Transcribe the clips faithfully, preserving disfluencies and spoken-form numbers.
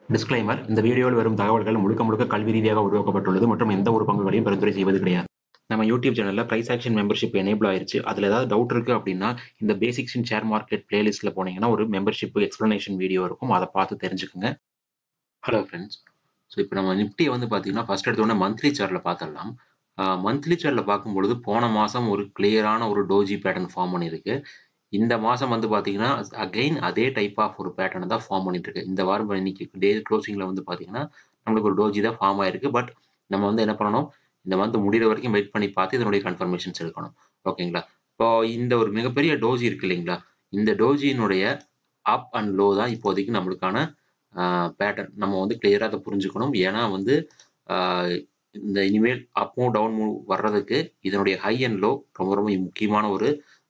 Disclaimer இந்த வீடியோவில் வரும் தகவல்கள் முழுக்க முழுக்க கல்வி ரீதியாக உருவாக்கப்பட்டுள்ளது மற்றும் எந்த ஒரு பங்குகளையும் பரிந்துரை செய்வது கிடையாது. நம்ம யூடியூப் சேனல்ல பிரைஸ் ஆக்ஷன் மெம்பர்ஷிப் எனேபிள் ஆயிருச்சு. அதுல ஏதாவது டவுட் இருக்கு அப்படின்னா இந்த பேசிக்ஸ் இன் ஷேர் மார்க்கெட் பிளேலிஸ்ட்ல போனீங்கன்னா ஒரு மெம்பர்ஷிப் எக்ஸ்பிளனேஷன் வீடியோ இருக்கும். அதை பார்த்து தெரிஞ்சுக்குங்க. Hello friends. ஸோ இப்போ நம்ம நிஃப்டியை வந்து பார்த்தீங்கன்னா ஃபர்ஸ்ட் எடுத்தோடனே மந்த்லி சார்ட்ல பார்த்துடலாம். மந்த்லி சார்ட்ல பார்க்கும்பொழுது போன மாசம் ஒரு கிளியரான ஒரு டோஜி பேட்டர்ன் ஃபார்ம் பண்ணியிருக்கு. இந்த மாசம் வந்து பாத்தீங்கன்னா அகைன் அதே டைப் ஆஃப் ஒரு பேட்டர்ன் தான் ஃபார்ம் பண்ணிட்டு இருக்கு. இந்த வாரம் இன்னைக்கு டே க்ளோசிங்ல வந்து பாத்தீங்கன்னா நம்மளுக்கு ஒரு டோஜி தான் ஃபார்ம் ஆயிருக்கு. பட் நம்ம வந்து என்ன பண்ணணும், இந்த மந்த் முடிகிற வரைக்கும் வெயிட் பண்ணி பார்த்து இதனுடைய கன்ஃபர்மேஷன்ஸ் எடுக்கணும். ஓகேங்களா? இப்போ இந்த ஒரு மிகப்பெரிய டோஜி இருக்கு இல்லைங்களா, இந்த டோஜியினுடைய அப் அண்ட் லோ தான் இப்போதைக்கு நம்மளுக்கான பேட்டர்ன். நம்ம வந்து கிளியரா அதை புரிஞ்சுக்கணும். ஏன்னா வந்து இந்த இனிமேல் அப் மூவ் டவுன் மூவ் வர்றதுக்கு இதனுடைய ஹை அண்ட் லோ ரொம்ப ரொம்ப முக்கியமான ஒரு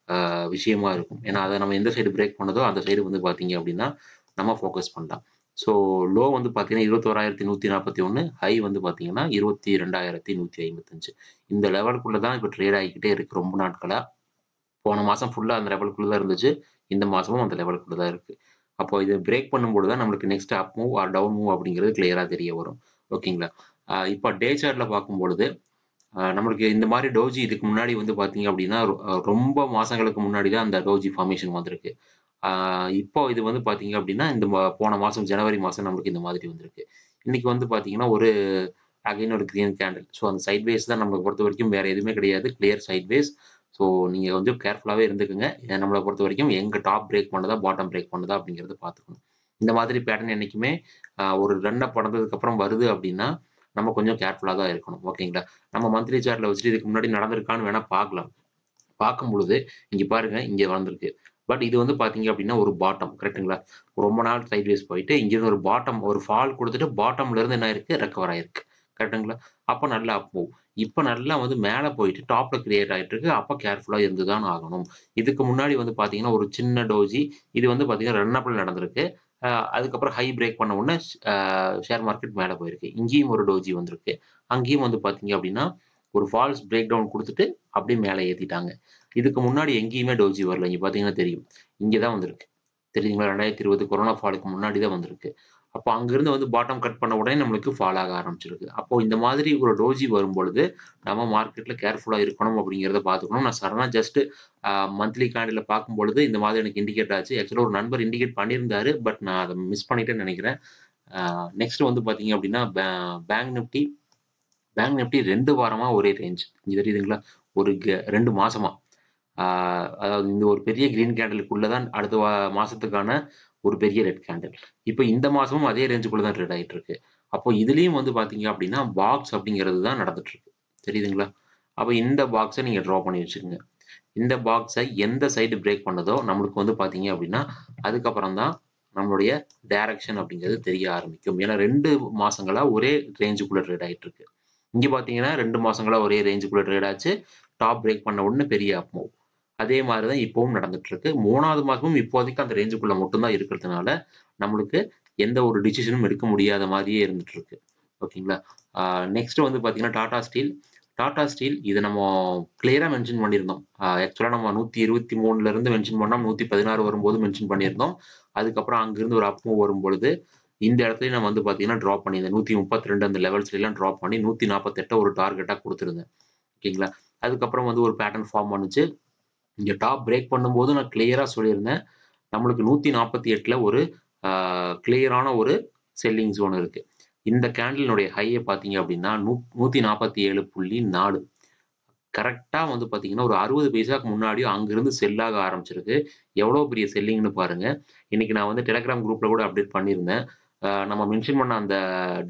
விஷயமா இருக்கும். ஏன்னா அதை நம்ம எந்த சைடு பிரேக் பண்ணதோ அந்த சைடு வந்து பார்த்தீங்க அப்படின்னா நம்ம ஃபோக்கஸ் பண்ணலாம். ஸோ லோ வந்து பார்த்தீங்கன்னா இருபத்தோராயிரத்தி நூற்றி நாற்பத்தி ஒன்று, ஹை வந்து பார்த்தீங்கன்னா இருபத்தி ரெண்டாயிரத்தி நூற்றி ஐம்பத்தஞ்சு. இந்த லெவலுக்குள்ள தான் இப்போ ட்ரேட் ஆகிக்கிட்டே இருக்கு ரொம்ப நாட்களாக. போன மாதம் ஃபுல்லாக அந்த லெவலுக்குள்ள தான் இருந்துச்சு. இந்த மாதமும் அந்த லெவலுக்குள்ள தான் இருக்கு. அப்போ இதை பிரேக் பண்ணும்போது தான் நம்மளுக்கு next up move or down move அப்படிங்கிறது கிளியரா தெரிய வரும். ஓகேங்களா? இப்போ டே சார்ட்ல பார்க்கும்பொழுது நம்மளுக்கு இந்த மாதிரி டோஜி இதுக்கு முன்னாடி வந்து பார்த்தீங்க அப்படின்னா ரொம்ப மாசங்களுக்கு முன்னாடி தான் அந்த டோஜி ஃபார்மேஷன் வந்திருக்கு. இப்போ இது வந்து பார்த்தீங்க அப்படின்னா இந்த போன மாதம் ஜனவரி மாதம் நம்மளுக்கு இந்த மாதிரி வந்திருக்கு. இன்னைக்கு வந்து பார்த்தீங்கன்னா ஒரு அகைன் ஒரு கிரீன் கேண்டில். ஸோ அந்த சைட்வேஸ் தான் நம்மளை பொறுத்த வரைக்கும் வேற எதுவுமே கிடையாது, கிளியர் சைட்வேஸ். ஸோ நீங்கள் கொஞ்சம் கேர்ஃபுல்லாகவே இருந்துக்குங்க. நம்மளை பொறுத்த வரைக்கும் எங்கே டாப் பிரேக் பண்ணுதா பாட்டம் பிரேக் பண்ணுதா அப்படிங்கிறத பார்த்துக்கணும். இந்த மாதிரி பேட்டர்ன் என்றைக்குமே ஒரு ரன் அப் படந்ததுக்கு அப்புறம் வருது அப்படின்னா நம்ம கொஞ்சம் கேர்ஃபுல்லாக தான் இருக்கணும். ஓகேங்களா? நம்ம மந்த்லி சார்ட்ல வச்சுட்டு இதுக்கு முன்னாடி நடந்திருக்கான்னு வேணா பார்க்கலாம். பார்க்கும் பொழுது இங்க பாருங்க, இங்க வந்திருக்கு. பட் இது வந்து பாத்தீங்க அப்படின்னா ஒரு பாட்டம். கரெக்ட்டுங்களா? ரொம்ப நாள் சைட்வேஸ் போயிட்டு இங்கிருந்து ஒரு பாட்டம் ஒரு ஃபால் கொடுத்துட்டு பாட்டம்ல இருந்து என்ன ஆயிருக்கு, ரெக்கவர் ஆயிருக்கு. கரெக்ட்டுங்களா? அப்போ நல்லா அப் மூவ். இப்போ நல்லா வந்து மேல போயிட்டு டாப்ல கிரியேட் ஆயிட்டு இருக்கு. அப்போ கேர்ஃபுல்லா இருந்துதான் ஆகணும். இதுக்கு முன்னாடி வந்து பாத்தீங்கன்னா ஒரு சின்ன டோஜி இது வந்து பாத்தீங்கன்னா ரன் அப்ல நடந்திருக்கு. அதுக்கப்புறம் ஹை பிரேக் பண்ண உடனே ஷேர் மார்க்கெட் மேல போயிருக்கு. இங்கேயும் ஒரு டோஜி வந்திருக்கு. அங்கேயும் வந்து பாத்தீங்க அப்படின்னா ஒரு ஃபால்ஸ் பிரேக் டவுன் கொடுத்துட்டு அப்படியே மேலே ஏத்திட்டாங்க. இதுக்கு முன்னாடி எங்கேயுமே டோஜி வரல. இங்க பாத்தீங்கன்னா தெரியும். இங்கதான் வந்திருக்கு. தெரியுங்களா? ரெண்டாயிரத்தி இருபது கொரோனா ஃபாலுக்கு முன்னாடி தான் வந்திருக்கு. அப்போ அங்கிருந்து வந்து பாட்டம் கட் பண்ண உடனே நம்மளுக்கு ஃபால் ஆக ஆரம்பிச்சிருக்கு. அப்போ இந்த மாதிரி ஒரு டோஜி வரும் பொழுது நம்ம மார்க்கெட்ல கேர்ஃபுல்லா இருக்கணும் அப்படிங்கிறத பார்த்துக்கணும். நான் சடனா ஜஸ்ட் மந்த்லி கேண்டில்ல பார்க்கும் பொழுது இந்த மாதிரி எனக்கு இண்டிகேட் ஆச்சு. ஆக்சுவலா ஒரு நண்பர் இண்டிகேட் பண்ணியிருந்தாரு. பட் நான் அதை மிஸ் பண்ணிட்டேன்னு நினைக்கிறேன். நெக்ஸ்ட் வந்து பாத்தீங்க அப்படின்னா பேங்க் நிப்டி பேங்க் நிப்டி ரெண்டு வாரமா ஒரே ரேஞ்ச். இங்க தெரியுதுங்களா? ஒரு ரெண்டு மாசமா அதாவது இந்த ஒரு பெரிய கிரீன் கேண்டலுக்குள்ளதான் அடுத்த மாசத்துக்கான ஒரு பெரிய ரெட் கேண்டில். இப்போ இந்த மாசமும் அதே ரேஞ்சுக்குள்ள தான் ட்ரேட் ஆயிட்டு இருக்கு. அப்போ இதுலயும் வந்து பாத்தீங்க அப்படின்னா பாக்ஸ் அப்படிங்கிறது தான் நடந்துட்டு இருக்கு. தெரியுதுங்களா? அப்போ இந்த பாக்ஸை நீங்க ட்ரா பண்ணி வச்சுக்கோங்க. இந்த பாக்ஸை எந்த சைடு பிரேக் பண்ணதோ நம்மளுக்கு வந்து பாத்தீங்க அப்படின்னா அதுக்கப்புறம் தான் நம்மளுடைய டைரக்ஷன் அப்படிங்கிறது தெரிய ஆரம்பிக்கும். ஏன்னா ரெண்டு மாசங்களா ஒரே ரேஞ்சுக்குள்ள ட்ரேட் ஆயிட்டு இருக்கு. இங்க பாத்தீங்கன்னா ரெண்டு மாசங்களா ஒரே ரேஞ்சுக்குள்ள ட்ரேட் ஆச்சு. டாப் பிரேக் பண்ண உடனே பெரிய அப் மூவ். அதே மாதிரிதான் இப்பவும் நடந்துட்டு இருக்கு. மூணாவது மாசமும் இப்போதைக்கு அந்த ரேஞ்சுக்குள்ள மட்டும்தான் இருக்கிறதுனால நம்மளுக்கு எந்த ஒரு டிசிஷனும் எடுக்க முடியாத மாதிரியே இருந்துட்டு இருக்கு. ஓகேங்களா? நெக்ஸ்ட் வந்து பாத்தீங்கன்னா டாடா ஸ்டீல். டாடா ஸ்டீல் இது நம்ம கிளியரா மென்ஷன் பண்ணியிருந்தோம். ஆக்சுவலா நம்ம நூத்தி இருபத்தி மூணுல இருந்து மென்ஷன் பண்ணோம். நூத்தி பதினாறு வரும்போது மென்ஷன் பண்ணியிருந்தோம். அதுக்கப்புறம் அங்கிருந்து ஒரு அப் மூவ் வரும்பொழுது இந்த இடத்துல நம்ம வந்து பாத்தீங்கன்னா டிராப் பண்ணியிருந்தேன். நூத்தி முப்பத்தி ரெண்டு அந்த லெவல்ஸ்ல எல்லாம் டிராப் பண்ணி நூத்தி நாற்பத்தி எட்டு ஒரு டார்கெட்டா கொடுத்திருந்தேன். ஓகேங்களா? அதுக்கப்புறம் வந்து ஒரு பேட்டர்ன் ஃபார்ம் பண்ணுச்சு. இங்க டாப் பிரேக் பண்ணும்போது நான் கிளியரா சொல்லியிருந்தேன். நம்மளுக்கு நூத்தி நாற்பத்தி எட்டுல ஒரு கிளியரான ஒரு செல்லிங் ஜோன் இருக்கு. இந்த கேண்டிலுடைய ஹையை பாத்தீங்க அப்படின்னா நூத்தி நாற்பத்தி ஏழு புள்ளி நாலு. கரெக்டா வந்து பாத்தீங்கன்னா ஒரு அறுபது பைசாக்கு முன்னாடியும் அங்கிருந்து செல்லாக ஆரம்பிச்சிருக்கு. எவ்வளவு பெரிய செல்லிங்னு பாருங்க. இன்னைக்கு நான் வந்து டெலிகிராம் குரூப்ல கூட அப்டேட் பண்ணியிருந்தேன். நம்ம மென்ஷன் பண்ண அந்த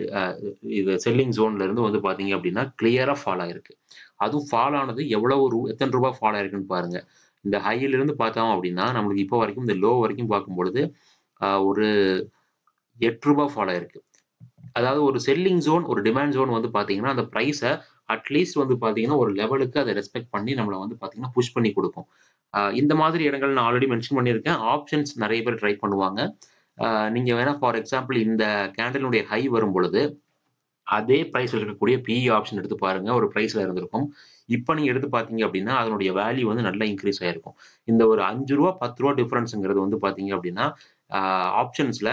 இது செல்லிங் ஜோன்ல இருந்து வந்து பாத்தீங்க அப்படின்னா கிளியரா ஃபால் ஆயிருக்கு. அதுவும் ஃபால் ஆனது எவ்வளவு ரூ எத்தனை ரூபாய் ஃபால் ஆயிருக்குன்னு பாருங்க. இந்த ஹையில இருந்து பார்த்தோம் அப்படின்னா நம்மளுக்கு இப்போ வரைக்கும் இந்த லோ வரைக்கும் பார்க்கும்பொழுது ஒரு எட்டு ரூபாய் ஃபால் ஆயிருக்கு. அதாவது ஒரு செல்லிங் ஜோன் ஒரு டிமாண்ட் ஜோன் வந்து பாத்தீங்கன்னா அந்த பிரைஸை அட்லீஸ்ட் வந்து பாத்தீங்கன்னா ஒரு லெவலுக்கு அதை ரெஸ்பெக்ட் பண்ணி நம்மளை வந்து பாத்தீங்கன்னா புஷ் பண்ணி கொடுக்கும். இந்த மாதிரி இடங்கள் நான் ஆல்ரெடி மென்ஷன் பண்ணியிருக்கேன். ஆப்ஷன்ஸ் நிறைய பேர் ட்ரை பண்ணுவாங்க. நீங்க வேணா ஃபார் எக்ஸாம்பிள் இந்த கேண்டிலுடைய ஹை வரும் பொழுது அதே பிரைஸ்ல இருக்கக்கூடிய பிஇ ஆப்ஷன் எடுத்து பாருங்க. ஒரு பிரைஸ்ல இருந்திருக்கும். இப்ப நீங்க எடுத்து பாத்தீங்க அப்படின்னா அதனுடைய வேல்யூ வந்து நல்லா இன்க்ரீஸ் ஆயிருக்கும். இந்த ஒரு அஞ்சு ரூபா பத்து ரூபா டிஃபரன்ஸ்ங்கிறது வந்து பாத்தீங்க அப்படின்னா ஆப்ஷன்ஸ்ல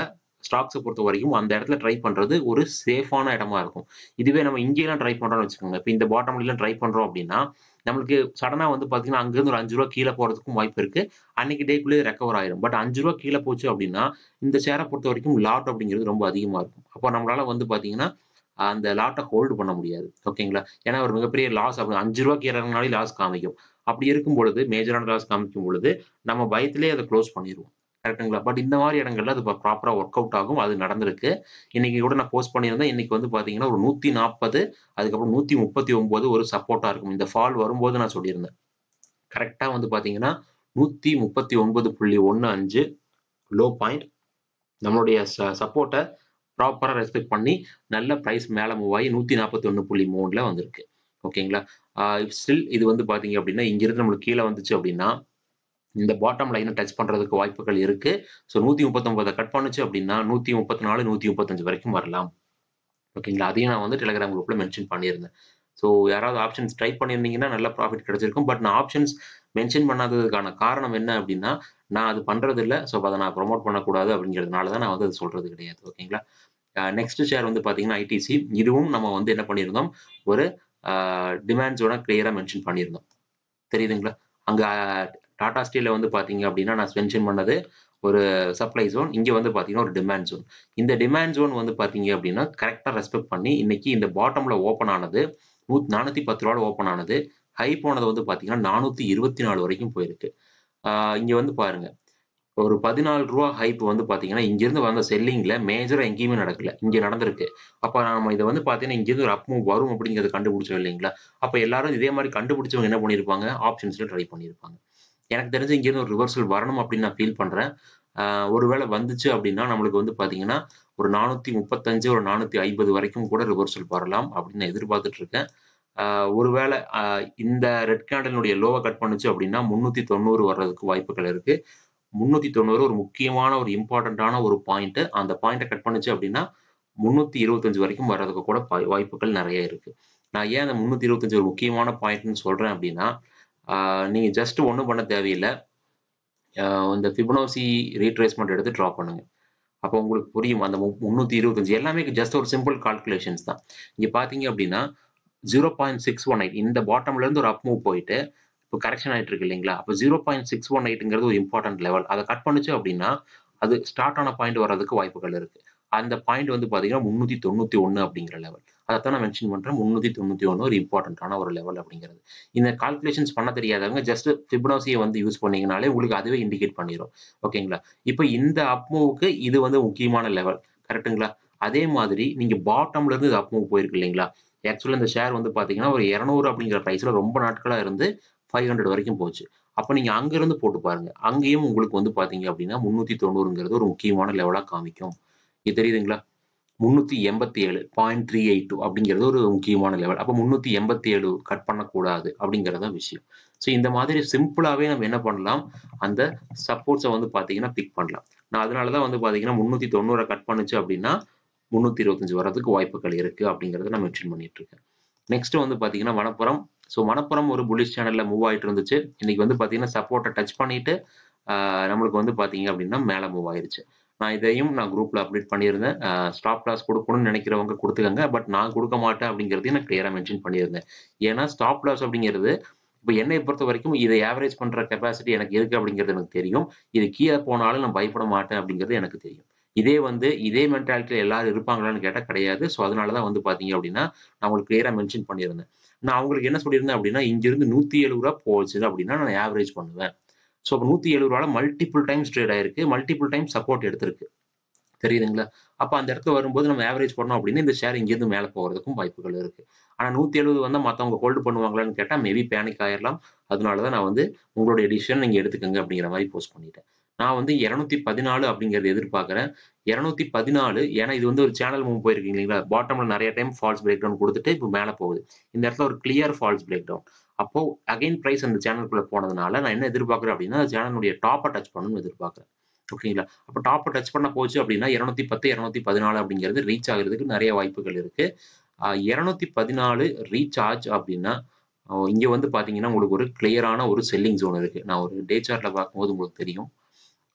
ஸ்டாக்ஸை பொறுத்த வரைக்கும் அந்த இடத்துல ட்ரை பண்றது ஒரு சேஃபான இடமா இருக்கும். இதுவே நம்ம இங்கேயெல்லாம் ட்ரை பண்றோம்னு வச்சுக்கோங்க. இப்போ இந்த பாட்டம் லைன்ல ட்ரை பண்றோம் அப்படின்னா நம்மளுக்கு சடனா வந்து பாத்தீங்கன்னா அங்கிருந்து ஒரு அஞ்சு ரூபா கீழே போறதுக்கும் வாய்ப்பு இருக்கு. அன்னைக்கு டேக்குள்ளே ரெக்கவர் ஆயிரும். பட் அஞ்சு ரூபா கீழே போச்சு அப்படின்னா இந்த ஷேரை பொறுத்த வரைக்கும் லாட் அப்படிங்கிறது ரொம்ப அதிகமா இருக்கும். அப்போ நம்மளால வந்து பாத்தீங்கன்னா அந்த லாட்டை ஹோல்டு பண்ண முடியாது. ஓகேங்களா? ஏன்னா ஒரு மிகப்பெரிய லாஸ் ஆகும். அஞ்சு ரூபா கீழே இறங்குனாலே லாஸ் காமிக்கும். அப்படி இருக்கும் பொழுது மேஜரான லாஸ் காமிக்கும் பொழுது நம்ம பயத்திலேயே அதை க்ளோஸ் பண்ணிருவோம். கரெக்ட்டுங்களா? பட் இந்த மாரி இடங்கள்ல அது ப்ராப்பரா ஒர்க் அவுட் ஆகும். அது நடந்திருக்கு. இன்னைக்கு கூட நான் போஸ்ட் பண்ணியிருந்தேன். இன்னைக்கு வந்து பாத்தீங்கன்னா ஒரு நூத்தி நாற்பது அதுக்கப்புறம் நூத்தி முப்பத்தி ஒன்பது ஒரு சப்போர்ட்டா இருக்கும். இந்த ஃபால் வரும்போது நான் சொல்லியிருந்தேன். கரெக்ட்டா வந்து பாத்தீங்கன்னா நூத்தி முப்பத்தி ஒன்பது புள்ளி ஒன்று ஐந்து லோ பாயிண்ட் நம்மளுடைய ச சப்போர்ட்ட ப்ராப்பரா ரெஸ்பெக்ட் பண்ணி நல்ல பிரைஸ் மேல மூவ் ஆகி நூத்தி நாற்பத்தி ஒன்று புள்ளி மூணுல வந்திருக்கு. ஓகேங்களா? ஆ ஸ்டில் இது வந்து பாத்தீங்க அப்படின்னா இங்கிருந்து நம்மளுக்கு கீழ வந்துச்சு அப்படின்னா இந்த பாட்டம் லைன டச் பண்றதுக்கு வாய்ப்புகள் இருக்கு. ஸோ நூத்தி முப்பத்தி ஒன்பது கட் பண்ணுச்சு அப்படின்னா நூத்தி முப்பத்தி நான்கு, நூத்தி முப்பத்தி ஐந்து வரைக்கும் வரலாம். ஓகேங்களா? அதையும் நான் வந்து டெலிகிராம் குரூப்ல மென்ஷன் பண்ணியிருந்தேன். ஸோ யாராவது ஆப்ஷன்ஸ் ட்ரை பண்ணியிருந்தீங்கன்னா நல்ல ப்ராஃபிட் கிடைச்சிருக்கும். பட் நான் ஆப்ஷன்ஸ் மென்ஷன் பண்ணாததுக்கான காரணம் என்ன அப்படின்னா, நான் அது பண்றது இல்ல. ஸோ அத நான் ப்ரமோட் பண்ணக்கூடாது அப்படிங்கிறதுனால தான் நான் வந்து அத சொல்றது கிடையாது. ஓகேங்களா? அ நெக்ஸ்ட் ஷேர் வந்து பாத்தீங்கன்னா ஐடிசி. இதுவும் நம்ம வந்து என்ன பண்ணியிருந்தோம், ஒரு அ டிமாண்ட் ஜோன கிளியரா மென்ஷன் பண்ணியிருந்தோம். தெரியுதுங்களா? அங்க டாடா ஸ்டீல்ல வந்து பாத்தீங்க அப்படின்னா நான் மென்ஷன் பண்ணது ஒரு சப்ளை ஜோன். இங்க வந்து பாத்தீங்கன்னா ஒரு டிமாண்ட் ஜோன். இந்த டிமாண்ட் ஜோன் வந்து பாத்தீங்க அப்படின்னா கரெக்ட்டா ரெஸ்பெக்ட் பண்ணி இன்னைக்கு இந்த பாட்டம்ல ஓப்பன் ஆனது நூ நானூத்தி பத்து ரூபாய்ல ஓப்பன் ஆனது. ஹை போனது வந்து பாத்தீங்கன்னா நானூத்தி இருபத்தி நான்கு வரைக்கும் போயிருக்கு. ஆ இங்க வந்து பாருங்க. ஒரு ரூ. பதினான்கு ஹைப் வந்து பாத்தீங்கன்னா, இங்கிருந்து வந்த செல்லிங்ல மேஜரா எங்கேயுமே நடக்கல. இங்க நடந்திருக்கு. அப்ப நம்ம இத வந்து பாத்தீங்கன்னா, இங்கிருந்து ஒரு அப் மூவ் வரும் அப்படிங்கிறத கண்டுபிடிச்சோம் இல்லைங்களா? அப்ப எல்லாரும் இதே மாரி கண்டுபிடிச்சவங்க என்ன பண்ணியிருப்பாங்க, ஆப்ஷன்ஸ்ல ட்ரை பண்ணியிருப்பாங்க. எனக்கு தெரிஞ்சு இங்கிருந்து ஒரு ரிவர்சல் வரணும் அப்படின்னு நான் ஃபீல் பண்றேன். ஆ ஒருவேள வந்துச்சு அப்படின்னா, நம்மளுக்கு வந்து பாத்தீங்கன்னா, ஒரு நானூத்தி முப்பத்தி ஐந்து, ஒரு நானூத்தி ஐம்பது வரைக்கும் கூட ரிவர்சல் வரலாம் அப்படின்னு நான் எதிர்பார்த்துட்டு இருக்கேன். ஆ ஒருவேள அ இந்த ரெட் கேண்டில்னுடைய லோவ கட் பண்ணுச்சு அப்படின்னா, முன்னூத்தி தொண்ணூறு வர்றதுக்கு வாய்ப்புகள் இருக்கு. முன்னூத்தி தொண்ணூறு ஒரு முக்கியமான ஒரு இம்பார்ட்டன்ட்டான ஒரு பாயிண்ட். அந்த பாயிண்ட்ட கட் பண்ணுச்சு அப்படின்னா, முன்னூத்தி இருபத்தி ஐந்து வரைக்கும் வர்றதுக்கு கூட ப வாய்ப்புகள் நெறைய இருக்கு. நான் ஏன் அந்த முன்னூத்தி இருபத்தி ஐந்து ஒரு முக்கியமான பாயிண்ட்ன்னு சொல்றேன் அப்படின்னா, ஆ நீங்க ஜஸ்ட் ஒண்ணும் பண்ண தேவையில்ல. அ இந்த ஃபிபொனாசி ரீட்ரேஸ்மென்ட் எடுத்து டிரா பண்ணுங்க. அப்போ உங்களுக்கு புரியும். அந்த மு முன்னூத்தி இருபத்தி ஐந்து எல்லாமே ஜஸ்ட் ஒரு சிம்பிள் கால்குலேஷன்ஸ் தான். இங்க பார்த்தீங்க அப்படின்னா, பூஜ்ஜியம் புள்ளி ஆறு ஒன்று எட்டு இந்த பாட்டம்ல இருந்து ஒரு அப் மூவ் போயிட்டு, இப்போ கரெக்ஷன் ஆயிட்டு இருக்கு இல்லைங்களா? அப்போ பூஜ்ஜியம் புள்ளி ஆறு ஒன்று எட்டுங்கிறது ஒரு இம்பார்ட்டன்ட் லெவல். அத கட் பண்ணுச்சு அப்படின்னா, அது ஸ்டார்ட் ஆன பாயிண்ட் வர்றதுக்கு வாய்ப்புகள் இருக்கு. அந்த பாயிண்ட் வந்து பார்த்தீங்கன்னா, முன்னூத்தி தொண்ணூத்தி ஒன்று அப்படிங்கிற லெவல். அதத்தான் நான் மென்ஷன் பண்றேன். முன்னூத்தி தொண்ணூத்தி ஒன்று ஒரு இம்பார்ட்டன்ட்டான ஒரு லெவல் அப்படிங்கிறது. இந்த கால்குலேஷன்ஸ் பண்ண தெரியாதவங்க ஜஸ்ட் ஃபிபொனாசிய வந்து யூஸ் பண்ணீங்கனாலே உங்களுக்கு அதுவே இண்டிகேட் பண்ணிரும். ஓகேங்களா? இப்போ இந்த அப் மூவ்க்கு இது வந்து முக்கியமான லெவல். கரெக்ட்டுங்களா? அதே மாதிரி நீங்க பாட்டம்ல இருந்து இது அப் மூவ் போயிருக்கு இல்லைங்களா? ஆக்சுவலா இந்த ஷேர் வந்து பார்த்தீங்கன்னா, ஒரு இருநூறு அப்படிங்கிற பிரைஸ்ல ரொம்ப நாட்களா இருந்து ஐநூறு வரைக்கும் போச்சு. அப்ப நீங்க அங்கிருந்து போட்டு பாருங்க. அங்கேயும் உங்களுக்கு வந்து பார்த்தீங்க அப்படின்னா, முன்னூத்தி தொண்ணூறுங்கிறது ஒரு முக்கியமான லெவலா காமிக்கும். இது தெரியுதுங்களா? முன்னூத்தி எண்பத்தி ஏழு புள்ளி மூன்று எட்டு இரண்டு அப்படிங்கிறது ஒரு முக்கியமான லெவல். அப்ப முன்னூத்தி எண்பத்தி ஏழு கட் பண்ணக்கூடாது அப்படிங்கிறது தான் விஷயம். ஸோ இந்த மாதிரி சிம்பிளாவே நம்ம என்ன பண்ணலாம், அந்த சப்போர்ட்ஸ வந்து பார்த்தீங்கன்னா, பிக் பண்ணலாம். நான் அதனால தான் வந்து பார்த்தீங்கன்னா, முன்னூத்தி தொண்ணூறு கட் பண்ணுச்சு அப்படின்னா, முன்னூத்தி இருபத்தி ஐந்து வர்றதுக்கு வாய்ப்புகள் இருக்கு அப்படிங்கிறத நான் மென்ஷன் பண்ணிட்டு இருக்கேன். நெக்ஸ்ட் வந்து பார்த்தீங்கன்னா, மணப்புரம். ஸோ மணப்புரம் ஒரு புல்லிஷ் சேனல்ல மூவ் ஆயிட்டு இருந்துச்சு. இன்னைக்கு வந்து பார்த்தீங்கன்னா, சப்போர்ட்ட டச் பண்ணிட்டு, ஆ நம்மளுக்கு வந்து பார்த்தீங்க அப்படின்னா, மேல மூவ் ஆயிருச்சு. நான் இதையும் நான் குரூப்ல அப்டேட் பண்ணியிருந்தேன். அ ஸ்டாப் லாஸ் குடுக்கணும்னு நெனைக்கிறவங்க குடுத்துக்கங்க. பட் நான் குடுக்க மாட்டேன் அப்படிங்கிறதையும் நான் கிளியரா மென்ஷன் பண்ணியிருந்தேன். ஏன்னா, ஸ்டாப் லாஸ் அப்படிங்கிறது இப்ப என்னைய பொறுத்தவரைக்கும் இதை ஆவரேஜ் பண்ற கெப்பாசிட்டி எனக்கு இருக்கு அப்படிங்கிறது எனக்கு தெரியும். இது கீழ போனாலும் நான் பயப்பட மாட்டேன் அப்படிங்கிறது எனக்கு தெரியும். இதே வந்து இதே மென்டாலிட்டில எல்லாரும் இருப்பாங்களான்னு கேட்டா கிடையாது. ஸோ அதனால தான் வந்து பார்த்தீங்க அப்படின்னா, நான் உங்களுக்கு கிளியரா மென்ஷன் பண்ணியிருந்தேன். நான் அவங்களுக்கு என்ன சொல்லியிருந்தேன் அப்படின்னா, இங்கிருந்து ரூ. நூத்தி எழுபது போச்சு அப்படின்னா நான் ஆவரேஜ் பண்ணுவேன். ஸோ அப்ப ரூ. நூத்தி எழுபது மல்டிபிள் டைம்ஸ் ட்ரேட் ஆயிருக்கு. மல்டிபிள் டைம்ஸ் சப்போர்ட் எடுத்திருக்கு. தெரியுதுங்களா? அப்ப அந்த இடத்துல வரும்போது நம்ம ஆவரேஜ் பண்ணோம் அப்டின்னா, இந்த ஷேர் இங்கேருந்து மேல போகுறதுக்கும் வாய்ப்புகள் இருக்கு. ஆனா நூத்தி எழுபது வந்தா மத்தவங்க ஹோல்ட் பண்ணுவாங்களான்னு கேட்டா, மேபி பேனிக் ஆயிரலாம். அதனால தான் நான் வந்து உங்களுடைய டிசிஷன் நீங்க எடுத்துக்கங்க அப்டிங்கிற மாரி போஸ்ட் பண்ணிட்டேன். நான் வந்து இருநூத்தி பதினான்கு அப்டிங்கிறத எதிர்பார்க்கிறேன். இருநூத்தி பதினான்கு ஏன்னா இது வந்து ஒரு சேனல் மூவ் போயிருக்கு இல்லைங்களா? பாட்டம்ல நெறைய டைம் ஃபால்ஸ் பிரேக் டவுன் குடுத்துட்டு இப்ப மேல போகுது. இந்த இடத்துல ஒரு கிளியர் ஃபால்ஸ் பிரேக் டவுன். அப்போ அகைன் பிரைஸ் அந்த சேனலுக்குள்ள போனதுனால நான் என்ன எதிர்பார்க்கிறேன் அப்டின்னா, சேனலுடைய டாப்ப டச் பண்ணணும்னு எதிர்பார்க்கிறேன். ஓகேங்களா? அப்ப டாப்ப டச் பண்ண போச்சு அப்டின்னா இருநூத்தி பத்து, இருநூத்தி பதினான்கு அப்படிங்கிறது ரீச் ஆகுறதுக்கு நெறைய வாய்ப்புகள் இருக்கு. அ இருநூத்தி பதினான்கு ரீச் ஆச்சு அப்டின்னா, அ இங்க வந்து பார்த்தீங்கன்னா, உங்களுக்கு ஒரு கிளியரான ஒரு செல்லிங் ஜோன் இருக்கு. நான் ஒரு டே சார்ட்ல பார்க்கும்போது உங்களுக்கு தெரியும்.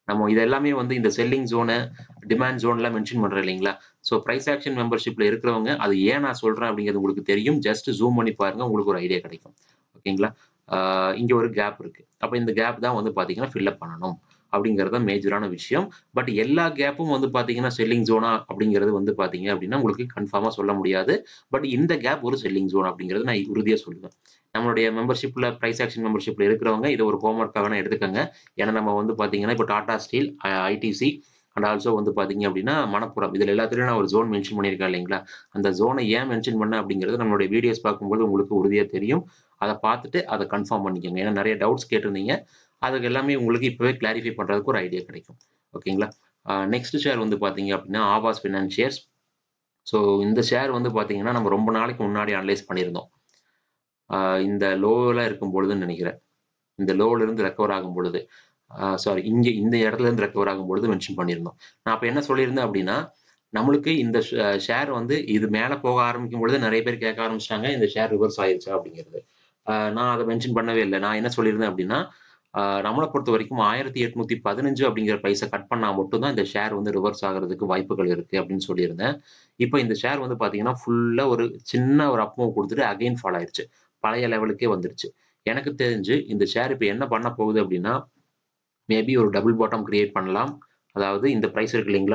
நம்ம இது எல்லாமே வந்து இந்த செல்லிங் ஜோனு டிமாண்ட் ஜோன்லாம் மென்ஷன் பண்றோம் இல்லைங்களா? ஸோ பிரைஸ் ஆக்ஷன் மெம்பர்ஷிப்ல இருக்கிறவங்க அது ஏன் நான் சொல்றேன் அப்படிங்கிறது உங்களுக்கு தெரியும். ஜஸ்ட் ஜூம் பண்ணி பாருங்க உங்களுக்கு ஒரு ஐடியா கிடைக்கும். ஓகேங்களா? ஆஹ் இங்க ஒரு கேப் இருக்கு. அப்ப இந்த கேப் தான் வந்து பாத்தீங்கன்னா ஃபில் அப் பண்ணணும் அப்படிங்கிறது தான் மேஜரான விஷயம். பட் எல்லா கேப்பும் வந்து பாத்தீங்கன்னா செல்லிங் ஜோனா அப்படிங்கிறது வந்து பாத்தீங்க அப்படின்னா உங்களுக்கு கன்ஃபார்மா சொல்ல முடியாது. பட் இந்த கேப் ஒரு செல்லிங் ஜோன் அப்படிங்கிறது நான் உறுதியா சொல்லுவேன். நம்மளுடைய மெம்பர்ஷிப்ல பிரைஸ் ஆக்ஷன் மெம்பர்ஷிப்ல இருக்கிறவங்க இதை ஒரு ஹோம்ஒர்க்காக வேணா எடுத்துக்கங்க. ஏன்னா நம்ம வந்து பாத்தீங்கன்னா இப்போ Tata steel, ITC and also வந்து பாத்தீங்க அப்படின்னா மணப்புரம் இதுல எல்லாத்துலயும் நான் ஒரு ஜோன் மென்ஷன் பண்ணியிருக்கேன் இல்லைங்களா? அந்த ஜோனை ஏன் மென்ஷன் பண்ண அப்படிங்கிறது நம்மளுடைய வீடியோஸ் பார்க்கும்போது உங்களுக்கு உறுதியா தெரியும். அதை பார்த்துட்டு அதை கன்ஃபார்ம் பண்ணிக்கோங்க. ஏன்னா நிறைய டவுட்ஸ் கேட்டிருந்தீங்க. அதுக்கு எல்லாமே உங்களுக்கு இப்பவே கிளாரிஃபை பண்றதுக்கு ஒரு ஐடியா கிடைக்கும். ஓகேங்களா? நெக்ஸ்ட் ஷேர் வந்து பாத்தீங்க அப்படின்னா ஆவாஸ் ஃபினான்ஷியர்ஸ். ஸோ இந்த ஷேர் வந்து பாத்தீங்கன்னா நம்ம ரொம்ப நாளைக்கு முன்னாடி அனலைஸ் பண்ணியிருந்தோம். ஆஹ் இந்த லோவில் இருக்கும் பொழுதுன்னு நினைக்கிறேன். இந்த லோல இருந்து ரெக்கவர் ஆகும் பொழுது சாரி இங்க இந்த இடத்துல இருந்து ரெக்கவர் ஆகும் பொழுது மென்ஷன் பண்ணியிருந்தோம். நான் அப்ப என்ன சொல்லியிருந்தேன் அப்படின்னா நம்மளுக்கு இந்த ஷேர் வந்து இது மேல போக ஆரம்பிக்கும் பொழுது நிறைய பேர் கேட்க ஆரம்பிச்சிட்டாங்க இந்த ஷேர் ரிவர்ஸ் ஆயிருச்சா அப்படிங்கிறது. ஆஹ் நான் அதை மென்ஷன் பண்ணவே இல்லை. நான் என்ன சொல்லியிருந்தேன் அப்படின்னா ஆஹ் நம்மளை பொறுத்த வரைக்கும் ஆயிரத்தி எட்நூத்தி பதினஞ்சு அப்படிங்கிற பிரைஸை கட் பண்ணா மட்டும்தான் இந்த ஷேர் வந்து ரிவர்ஸ் ஆகிறதுக்கு வாய்ப்புகள் இருக்கு அப்படின்னு சொல்லியிருந்தேன். இப்போ இந்த ஷேர் வந்து பாத்தீங்கன்னா ஃபுல்லா ஒரு சின்ன ஒரு அப் மூவ் கொடுத்துட்டு அகைன் ஃபால் ஆயிருச்சு. பழைய லெவலுக்கே வந்துருச்சு. எனக்கு தெரிஞ்சு இந்த ஷேர் இப்போ என்ன பண்ண போகுது அப்படின்னா மேபி ஒரு டபுள் பாட்டம் கிரியேட் பண்ணலாம். அதாவது இந்த பிரைஸ் இருக்கு இல்லைங்களா?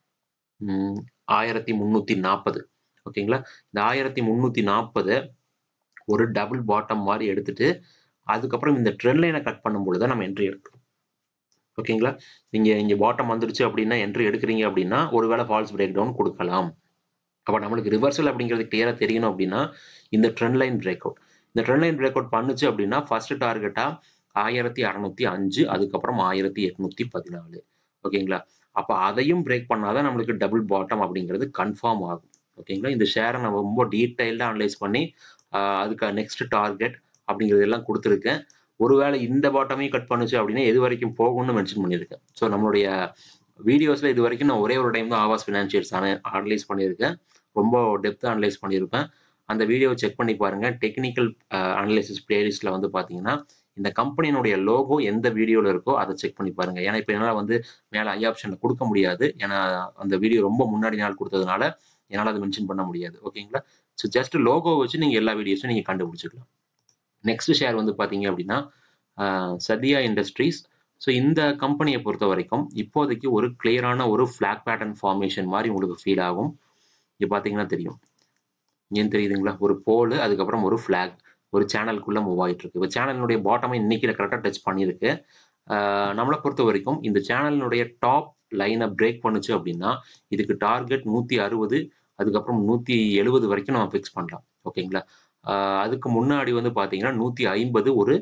ஆயிரத்தி முன்னூத்தி நாற்பது. ஓகேங்களா? இந்த ஆயிரத்தி முன்னூத்தி நாற்பது ஒரு டபுள் பாட்டம் மாதிரி எடுத்துட்டு அதுக்கப்புறம் இந்த ட்ரெண்ட் லைனை கட் பண்ணும் பொழுது நம்ம என்ட்ரி எடுக்கணும். ஓகேங்களா? நீங்க இங்க பாட்டம் வந்துருச்சு அப்படின்னா என்ட்ரி எடுக்கிறீங்க அப்படின்னா ஒருவேளை ஃபால்ஸ் பிரேக் டவுன் கொடுக்கலாம். அப்ப நம்மளுக்கு ரிவர்சல் அப்படிங்கிறது கிளியரா தெரியணும் அப்படின்னா இந்த ட்ரெண்ட் லைன் பிரேக் அவுட் இந்த ட்ரெண்ட் லைன் பிரேக் அவுட் பண்ணுச்சு அப்படின்னா ஃபர்ஸ்ட் டார்கெட்டா ஆயிரத்தி அறுநூத்தி அஞ்சு அதுக்கப்புறம் ஆயிரத்தி எட்நூத்தி பதினாலு. ஓகேங்களா? அப்ப அதையும் பிரேக் பண்ணாதான் நம்மளுக்கு டபுள் பாட்டம் அப்படிங்கிறது கன்ஃபார்ம் ஆகும். ஓகேங்களா? இந்த ஷேரை நான் ரொம்ப டீடைல்டா அனலைஸ் பண்ணி அதுக்கு நெக்ஸ்ட் டார்கெட் அப்படிங்கிறது எல்லாம் கொடுத்துருக்கேன். ஒருவேளை இந்த பாட்டமையும் கட் பண்ணுச்சு அப்படின்னா எது வரைக்கும் போகும்னு மென்ஷன் பண்ணியிருக்கேன். ஸோ நம்மளுடைய வீடியோஸ்ல இது வரைக்கும் நான் ஒரே ஒரு டைம் தான் ஆவாஸ் ஃபினான்ஷியல்ஸ் அனலைஸ் பண்ணியிருக்கேன். ரொம்ப டெப்த் அனலைஸ் பண்ணியிருப்பேன். அந்த வீடியோவை செக் பண்ணி பாருங்க. டெக்னிக்கல் அனலைசிஸ் பிளேலிஸ்ட்ல வந்து பாத்தீங்கன்னா இந்த கம்பெனியினுடைய லோகோ எந்த வீடியோல இருக்கோ அதை செக் பண்ணி பாருங்க. ஏன்னா இப்ப என்னால வந்து மேல ஐ ஆப்ஷன்ல கொடுக்க முடியாது. ஏன்னா அந்த வீடியோ ரொம்ப முன்னாடி நாள் கொடுத்ததுனால என்னால அதை மென்ஷன் பண்ண முடியாது. ஓகேங்களா? ஸோ ஜஸ்ட் லோகோ வச்சு நீங்க எல்லா வீடியோஸும் நீங்க கண்டுபிடிச்சிக்கலாம். நெக்ஸ்ட் ஷேர் வந்து பாத்தீங்க அப்படின்னா சத்யா இண்டஸ்ட்ரீஸ். ஸோ இந்த கம்பெனியை பொறுத்த வரைக்கும் இப்போதைக்கு ஒரு கிளியரான ஒரு ஃபிளாக் பேட்டர்ன் ஃபார்மேஷன் மாதிரி உங்களுக்கு ஃபீல் ஆகும். இங்க பாத்தீங்கன்னா தெரியும். ஏன் தெரியுதுங்களா? ஒரு போல் அதுக்கப்புறம் ஒரு ஃபிளாக் ஒரு சேனலுக்குள்ள மூவ் ஆயிட்டு இருக்கு. இப்போ சேனலினுடைய பாட்டமை இன்னைக்கு கரெக்டாக டச் பண்ணியிருக்கு. நம்மளை பொறுத்த வரைக்கும் இந்த சேனலினுடைய டாப் லைனை பிரேக் பண்ணுச்சு அப்படின்னா இதுக்கு டார்கெட் நூத்தி அறுபது அதுக்கப்புறம் நூத்தி எழுபது வரைக்கும் நம்ம ஃபிக்ஸ் பண்ணலாம். ஓகேங்களா? அதுக்கு முன்னாடி வந்து பாத்தீங்கன்னா நூத்தி ஐம்பது ஒரு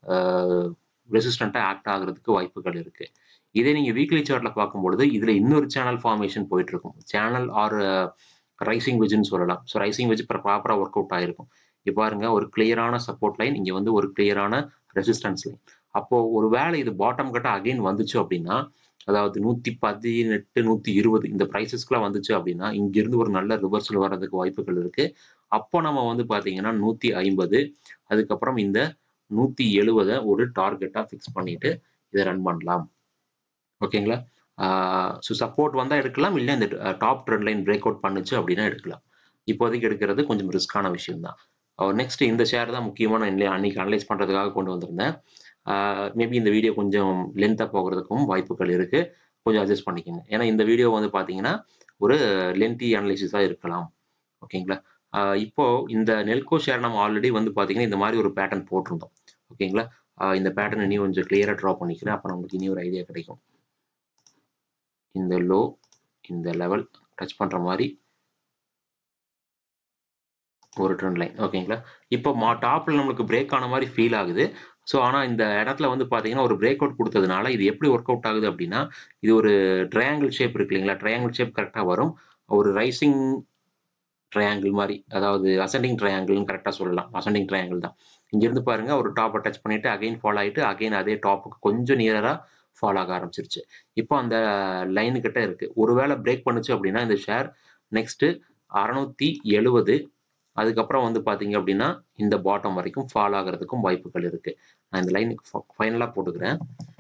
ரெசிஸ்டண்டா ஆக்ட் ஆகுறதுக்கு வாய்ப்புகள் இருக்கு. இதே நீங்க வீக்லி சார்ட்ல பார்க்கும்பொழுது இதுல இன்னொரு சேனல் ஃபார்மேஷன் போயிட்டு இருக்கும். சேனல் ஆர் ரைசிங் வெஜ்னு சொல்லலாம். ஸோ ரைசிங் வெஜ் ப்ராப்பரா ஒர்க் அவுட் ஆயிருக்கும். இப்போ பாருங்க ஒரு கிளியரான சப்போர்ட் லைன், இங்க வந்து ஒரு கிளியரான ரெசிஸ்டன்ஸ் லைன். அப்போ ஒரு வேளை இது பாட்டம் கட்ட அகைன் வந்துச்சு அப்படின்னா அதாவது நூத்தி பதினெட்டு நூத்தி இருபது இந்த பிரைசஸ்க்குலாம் வந்துச்சு அப்படின்னா இங்கிருந்து ஒரு நல்ல ரிவர்சல் வர்றதுக்கு வாய்ப்புகள் இருக்கு. அப்போ நம்ம வந்து பாத்தீங்கன்னா நூத்தி ஐம்பது அதுக்கப்புறம் இந்த நூத்தி எழுபதை ஒரு டார்கெட்டா ஃபிக்ஸ் பண்ணிட்டு இதை ரன் பண்ணலாம். ஓகேங்களா? ஸோ சப்போர்ட் வந்தால் எடுக்கலாம், இல்லை இந்த top trend line break out பண்ணுச்சு அப்படின்னா எடுக்கலாம். இப்போதைக்கு எடுக்கிறது கொஞ்சம் ரிஸ்கான விஷயம் தான். நெக்ஸ்ட் இந்த ஷேர் தான் முக்கியமான அன்னைக்கு அனலைஸ் பண்ணுறதுக்காக கொண்டு வந்திருந்தேன். மேபி இந்த வீடியோ கொஞ்சம் லென்த்தாக போகிறதுக்கும் வாய்ப்புகள் இருக்கு. கொஞ்சம் அட்ஜஸ்ட் பண்ணிக்கோங்க. ஏன்னா இந்த வீடியோ வந்து பார்த்தீங்கன்னா ஒரு லென்த்தி அனலைசிஸாக இருக்கலாம். ஓகேங்களா? இப்போ இந்த நெல்கோ ஷேர் நம்ம ஆல்ரெடி வந்து பார்த்தீங்கன்னா இந்த மாதிரி ஒரு பேட்டர்ன் போட்டிருந்தோம். ஓகேங்களா? இந்த பேட்டர்ன் இனி கொஞ்சம் கிளியராக ட்ரா பண்ணிக்கிறேன். அப்போ நம்மளுக்கு இனி ஒரு ஐடியா கிடைக்கும். இந்த லோ இந்த லெவல் டச் பண்ற மாதிரி ஒரு ட்ரெண்ட் லைன். ஓகேங்களா? இப்போ மா டாப்ல நம்மளுக்கு பிரேக் ஆன மாதிரி ஃபீல் ஆகுது. ஸோ ஆனா இந்த இடத்துல வந்து பாத்தீங்கன்னா ஒரு பிரேக் அவுட் கொடுத்ததுனால இது எப்படி ஒர்க் அவுட் ஆகுது அப்படின்னா இது ஒரு ட்ரையாங்கிள் ஷேப் இருக்கு இல்லைங்களா? ட்ரையாங்கிள் ஷேப் கரெக்டா வரும். ஒரு ரைசிங் ட்ரையாங்கிள் மாதிரி, அதாவது அசெண்டிங் ட்ரையாங்கிள்னு கரெக்டா சொல்லலாம். அசெண்டிங் ட்ரையாங்கிள் தான். இங்க இருந்து பாருங்க ஒரு டாப்பை டச் பண்ணிட்டு அகைன் ஃபால் ஆயிட்டு அகைன் அதே டாப்புக்கு கொஞ்சம் நியரா ஃபால் ஆக ஆரம்பிச்சிருச்சு. இப்போ அந்த லைனு கிட்ட இருக்கு. ஒருவேளை பிரேக் பண்ணுச்சு அப்படின்னா இந்த ஷேர் நெக்ஸ்ட் அறுநூத்தி எழுபது அதுக்கப்புறம் வந்து பாத்தீங்க அப்படின்னா இந்த பாட்டம் வரைக்கும் ஃபால் ஆகிறதுக்கும் வாய்ப்புகள் இருக்கு. நான் இந்த லைனுக்கு ஃபைனலா போட்டுக்கிறேன்.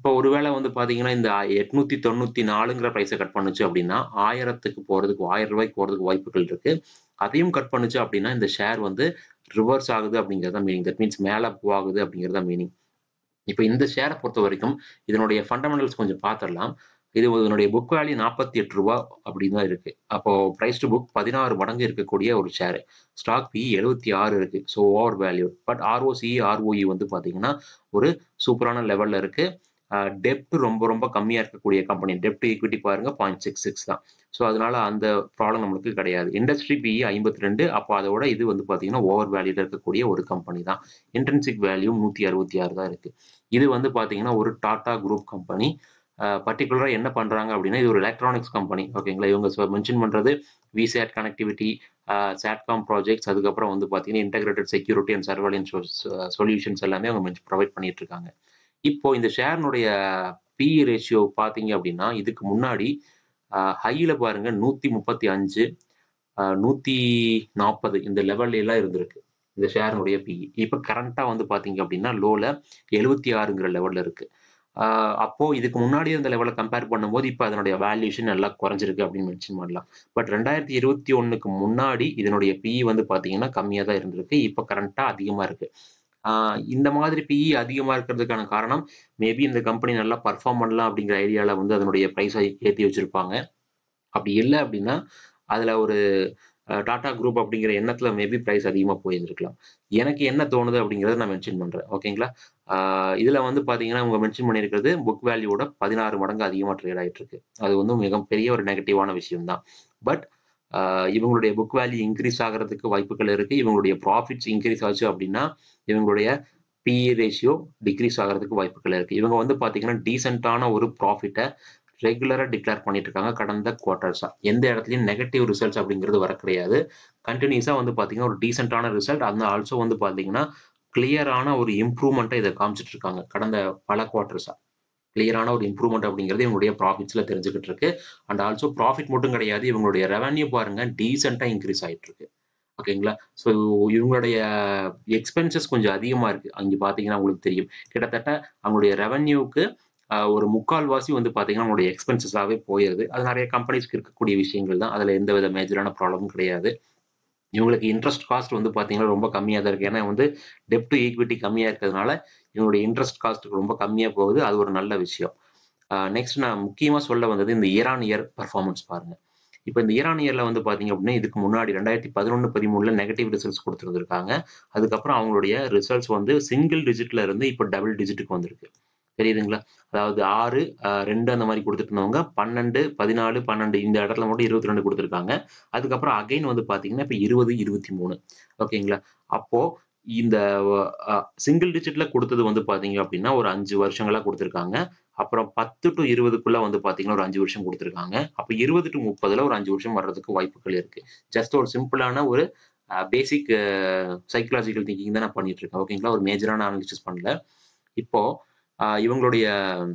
இப்போ ஒருவேளை வந்து பார்த்தீங்கன்னா, இந்த எண்ணூற்று தொண்ணூற்று நான்குங்கிற பிரைஸ கட் பண்ணுச்சு அப்படின்னா, ஆயிரத்துக்கு போறதுக்கு ரூ. ஆயிரம் போறதுக்கு வாய்ப்புகள் இருக்கு. அதையும் கட் பண்ணுச்சு அப்படின்னா, இந்த ஷேர் வந்து ரிவர்ஸ் ஆகுது அப்படிங்கிறது தான் மீனிங். தட் மீன்ஸ் மேல மூவ் ஆகுது அப்படிங்கிறது தான் மீனிங். இப்ப இந்த ஷேர பொறுத்தவரைக்கும், இதனுடைய ஃபண்டமெண்டல்ஸ் கொஞ்சம் பார்த்துடலாம். இது இதனுடைய புக் வேல்யூ ரூ. நாற்பத்தி எட்டு அப்படின்னு தான் இருக்கு. அப்போ பிரைஸ் டூ புக் பதினாறு மடங்கு இருக்கக்கூடிய ஒரு ஷேர். ஸ்டாக் பிஇ எழுபத்தி ஆறு இருக்கு. So over value. But ROCE, ROE வந்து பார்த்தீங்கன்னா, ஒரு சூப்பரான லெவல்ல இருக்கு. அ டெப்ட் ரொம்ப ரொம்ப கம்மியா இருக்கக்கூடிய கம்பெனி. டெப்ட் ஈக்விட்டி பாருங்க பூஜ்ஜியம் புள்ளி அறுபத்தி ஆறு தான். ஸோ அதனால அந்த ப்ராப்ளம் நம்மளுக்கு கிடையாது. இண்டஸ்ட்ரி பிஇ ஐம்பத்தி இரண்டு. அப்போ அதோட இது வந்து பார்த்தீங்கன்னா, ஓவர் வேல்யூல இருக்கக்கூடிய ஒரு கம்பெனி தான். இன்ட்ரின்சிக் வேல்யூ நூற்று அறுபத்தி ஆறு தான் இருக்கு. இது வந்து பார்த்தீங்கன்னா, ஒரு டாடா குரூப் கம்பெனி. அ பர்ட்டிகுலரா என்ன பண்றாங்க அப்படின்னா, இது ஒரு எலக்ட்ரானிக்ஸ் கம்பெனி. ஓகேங்களா? இவங்க சொ மென்ஷன் பண்றது விசாட் கனெக்டிவிட்டி, அ சாட்காம் ப்ராஜெக்ட்ஸ், அதுக்கப்புறம் வந்து பார்த்தீங்கன்னா, இன்டகிரேட்டட் செக்யூரிட்டி அண்ட் சர்வேலன்ஸ் சொ சொல்யூஷன்ஸ் எல்லாமே அவங்க மென்ஷன் ப்ரொவைட் பண்ணிட்டு இருக்காங்க. இப்போ இந்த ஷேர்னுடைய பிஇ ரேஷியோ பார்த்தீங்க அப்படின்னா, இதுக்கு முன்னாடி அ ஹைல பாருங்க நூற்று முப்பத்தி ஐந்து, அ நூற்று நாற்பது இந்த லெவல்ல எல்லாம் இருந்திருக்கு. இந்த ஷேர்னுடைய பிஇ. இப்ப கரண்ட்டா வந்து பார்த்தீங்க அப்படின்னா, லோல எழுபத்தி ஆறுங்கிற லெவல்ல இருக்கு. ஆ அப்போ இதுக்கு முன்னாடி இருந்த லெவல கம்பேர் பண்ணும்போது, இப்ப அதனுடைய வேல்யூஷன் நல்லா குறைஞ்சிருக்கு அப்படின்னு மென்ஷன் பண்ணலாம். பட் இரண்டாயிரத்து இருபத்தி ஒன்றுக்கு முன்னாடி இதனுடைய பிஇ வந்து பார்த்தீங்கன்னா, கம்மியா தான் இருந்திருக்கு. இப்ப கரண்ட்டா அதிகமா இருக்கு. ஆ இந்த மாதிரி பிஇ அதிகமா இருக்கிறதுக்கான காரணம், மேபி இந்த கம்பெனி நல்லா பெர்ஃபார்ம் பண்ணலாம் அப்படிங்கிற ஐடியால வந்து அதனுடைய பிரைஸ ஏத்தி வச்சிருப்பாங்க. அப்படி இல்ல அப்படின்னா, அதுல ஒரு அ டாடா குரூப் அப்படிங்கிற எண்ணத்துல மேபி பிரைஸ் அதிகமா போயிருந்திருக்கலாம். எனக்கு என்ன தோணுது அப்படிங்கிறத நான் மென்ஷன் பண்றேன். ஓகேங்களா? ஆ இதுல வந்து பார்த்தீங்கன்னா, அவங்க மென்ஷன் பண்ணியிருக்கிறது புக் வேல்யூவோட பதினாறு மடங்கு அதிகமா ட்ரேட் ஆயிட்டு இருக்கு. அது வந்து மிகப்பெரிய ஒரு நெகட்டிவான விஷயம் தான். பட் ஆ இவங்களுடைய புக் வேல்யூ இன்கிரீஸ் ஆகுறதுக்கு வாய்ப்புகள் இருக்கு. இவங்களுடைய ப்ராஃபிட்ஸ் இன்கிரீஸ் ஆச்சு அப்படின்னா, இவங்களுடைய பிஇ ரேஷியோ டிக்ரீஸ் ஆகுறதுக்கு வாய்ப்புகள் இருக்கு. இவங்க வந்து பார்த்தீங்கன்னா, டீசென்ட்டான ஒரு ப்ராஃபிட்ட ரெகுலரா டிக்ளேர் பண்ணிட்டு இருக்காங்க கடந்த குவார்ட்டர்ஸா. எந்த இடத்துலயும் நெகட்டிவ் ரிசல்ட்ஸ் அப்படிங்கிறது வர கிடையாது. கன்டினியூஸா வந்து பார்த்தீங்கன்னா, ஒரு டீசென்ட்டான ரிசல்ட். அந்த ஆல்சோ வந்து பார்த்தீங்கன்னா, கிளியரான ஒரு இம்ப்ரூவ்மெண்ட்ட இத காமிச்சிட்டு இருக்காங்க. கடந்த பல குவார்ட்டர்ஸா. கிளியரான ஒரு இம்ப்ரூவ்மெண்ட் அப்படிங்கிறது இவங்களுடைய ப்ராஃபிட்ஸ்ல தெரிஞ்சுகிட்டு இருக்கு. அண்ட் ஆல்சோ ப்ராஃபிட் மட்டும் கிடையாது. இவங்களுடைய ரெவென்யூ பாருங்க டீசென்ட்டா இன்கிரீஸ் ஆயிட்டு இருக்கு. ஓகேங்களா? ஸோ இவங்களுடைய எக்ஸ்பென்சஸ் கொஞ்சம் அதிகமா இருக்கு. அங்க பார்த்தீங்கன்னா உங்களுக்கு தெரியும். கிட்டத்தட்ட அவங்களுடைய ரெவென்யூக்கு அ ஒரு முக்கால் வாசி வந்து பார்த்தீங்கன்னா, அவங்களுடைய எக்ஸ்பென்சஸாவே போயிருது. அது நெறைய கம்பெனிஸ்க்கு இருக்கக்கூடிய விஷயங்கள் தான். அதுல எந்தவித மேஜரான ப்ராப்ளமும் கிடையாது. இவங்களுக்கு இன்ட்ரெஸ்ட் காஸ்ட் வந்து பார்த்தீங்கன்னா, ரொம்ப கம்மியா தான் இருக்கு. ஏன்னா வந்து டெப்ட் டூ ஈக்விட்டி கம்மியா இருக்கிறதுனால, இவங்களுடைய இன்ட்ரெஸ்ட் காஸ்ட் ரொம்ப கம்மியா போகுது. அது ஒரு நல்ல விஷயம். அ நெக்ஸ்ட் நான் முக்கியமா சொல்ல வந்தது இந்த இயர் ஆன் இயர் பெர்ஃபார்மன்ஸ் பாருங்க. இப்ப இந்த இயர் ஆன் இயர்ல வந்து பார்த்தீங்க அப்படின்னா, இதுக்கு முன்னாடி இரண்டாயிரத்து பதினொன்று, பதிமூன்றுல நெகட்டிவ் ரிசல்ட்ஸ் குடுத்திருந்திருக்காங்க. அதுக்கப்புறம் அவங்களுடைய ரிசல்ட்ஸ் வந்து சிங்கிள் டிஜிட்ல இருந்து இப்ப டபுள் டிஜிட்க்கு வந்திருக்கு. தெரியுதுங்களா? அதாவது ஆறு, அ ரெண்டு அந்த மாரி குடுத்துட்டு இருந்தவங்க பன்னிரண்டு, பதினான்கு, பன்னிரண்டு இந்த இடத்துல மட்டும் இருபத்தி இரண்டு குடுத்துருக்காங்க. அதுக்கப்புறம் அகைன் வந்து பார்த்தீங்கன்னா, இப்ப இருபது, இருபத்தி மூன்று ஓகேங்களா? அப்போ இந்த அ சிங்கிள் டிஜிட்ல குடுத்தது வந்து பார்த்தீங்க அப்படின்னா, ஒரு ஐந்து வருஷங்களா குடுத்துருக்காங்க. அப்புறம் பத்து டூ இருபதுக்குள்ள வந்து பார்த்தீங்கன்னா, ஒரு ஐந்து வருஷம் குடுத்துருக்காங்க. அப்ப இருபது டூ முப்பதுல ஒரு ஐந்து வருஷம் வர்றதுக்கு வாய்ப்புகள் இருக்கு. ஜஸ்ட் ஒரு சிம்பிளான ஒரு அ பேசிக் அ சைக்காலஜிக்கல் திங்கிங் தான் நான் பண்ணிட்டு இருக்கேன். ஓகேங்களா? ஒரு மேஜரான அனாலிசிஸ் பண்ணல. இப்போ அ இவங்களுடைய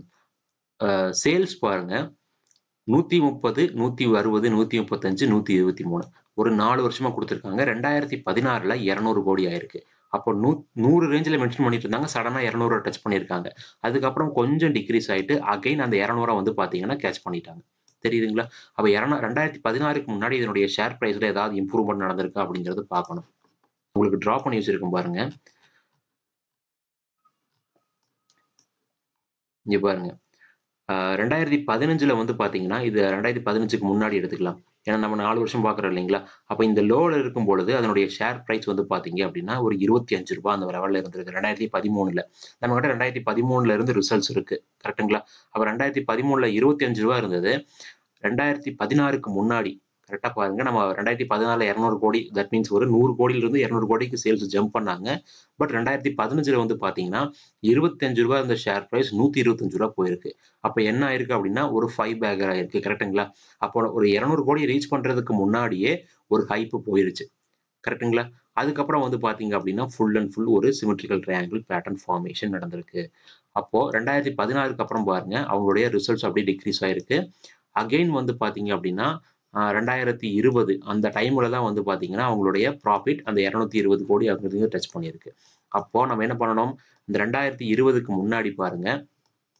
அ சேல்ஸ் பாருங்க. நூற்று முப்பது, நூற்று அறுபது, நூற்று முப்பத்தி ஐந்து, நூற்று இருபத்தி மூன்று ஒரு நான்கு வருஷமா குடுத்துருக்காங்க. இரண்டாயிரத்து பதினாறுல இருநூறு கோடி ஆயிருக்கு. அப்போ நூ நூறு ரேஞ்சுல மென்ஷன் பண்ணிட்டு இருந்தாங்க. சடனா இருநூறு டச் பண்ணியிருக்காங்க. அதுக்கப்புறம் கொஞ்சம் டிக்ரீஸ் ஆயிட்டு அகைன் அந்த இருநூறு வந்து பார்த்தீங்கன்னா, கேட்ச் பண்ணிட்டாங்க. தெரியுதுங்களா? அப்ப இருநூறு இரண்டாயிரத்து பதினாறுக்கு முன்னாடி இதனுடைய ஷேர் பிரைஸ்ல ஏதாவது இம்ப்ரூவ்மென்ட் நடந்திருக்கா அப்படிங்கிறது பார்க்கணும். உங்களுக்கு டிரா பண்ணி வச்சிருக்கேன் பாருங்க. இங்க பாருங்க. அ இரண்டாயிரத்து பதினைந்துல வந்து பார்த்தீங்கன்னா, இது இரண்டாயிரத்து பதினைந்துக்கு முன்னாடி எடுத்துக்கலாம். ஏன்னா நம்ம நான்கு வருஷம் பார்க்குறோம் இல்லைங்களா? அப்ப இந்த லோல இருக்கும் பொழுது அதனுடைய ஷேர் பிரைஸ் வந்து பார்த்தீங்க அப்படின்னா, ஒரு ரூ. இருபத்தி ஐந்து அந்த லெவல்ல இருந்திருக்கு. இரண்டாயிரத்து பதிமூன்றுல. நம்மகிட்ட இரண்டாயிரத்து பதிமூன்றுல இருந்து ரிசல்ட்ஸ் இருக்கு. கரெக்ட்டுங்களா? அப்ப இரண்டாயிரத்து பதிமூன்றுல ரூ. இருபத்தி ஐந்து இருந்தது. இரண்டாயிரத்து பதினாறுக்கு முன்னாடி கரெக்ட்டா பாருங்க. நம்ம இரண்டாயிரத்து பதினாறுல இருநூறு கோடி தட் மீன்ஸ் ஒரு நூறு கோடியிலிருந்து இருநூறு கோடிக்கு சேல்ஸ் ஜம்ப் பண்ணாங்க. பட் இரண்டாயிரத்து பதினைந்துல வந்து பார்த்தீங்கன்னா, ரூ. இருபத்தி ஐந்து இருந்த ஷேர் பிரைஸ் ரூ. நூற்று இருபத்தி ஐந்து போயிருக்கு. அப்ப என்ன ஆயிருக்கு அப்படின்னா, ஒரு ஐந்து பேக்கர் ஆயிருக்கு. கரெக்ட்டுங்களா? அப்போ ஒரு இருநூறு கோடி ரீச் பண்றதுக்கு முன்னாடியே ஒரு ஹைப் போயிருச்சு. கரெக்ட்டுங்களா? அதுக்கப்புறம் வந்து பார்த்தீங்க அப்படின்னா, ஃபுல் அண்ட் ஃபுல் ஒரு சிமெட்ரிக்கல் ட்ரையாங்கிள் பேட்டர்ன் ஃபார்மேஷன் நடந்திருக்கு. அப்போ இரண்டாயிரத்து பதினாறுக்கு அப்புறம் பாருங்க, அவங்களுடைய ரிசல்ட்ஸ் அப்படியே டிக்ரீஸ் ஆயிருக்கு. அகைன் வந்து பார்த்தீங்க அப்படின்னா, அ இரண்டாயிரத்து இருபது அந்த டைம்ல தான் வந்து பார்த்தீங்கன்னா, அவங்களுடைய ப்ராஃபிட் அந்த இருநூற்று இருபது கோடி அப்படிங்கிறது டச் பண்ணியிருக்கு. அப்போ நம்ம என்ன பண்ணணும், இந்த இரண்டாயிரத்து இருபதுக்கு முன்னாடி பாருங்க,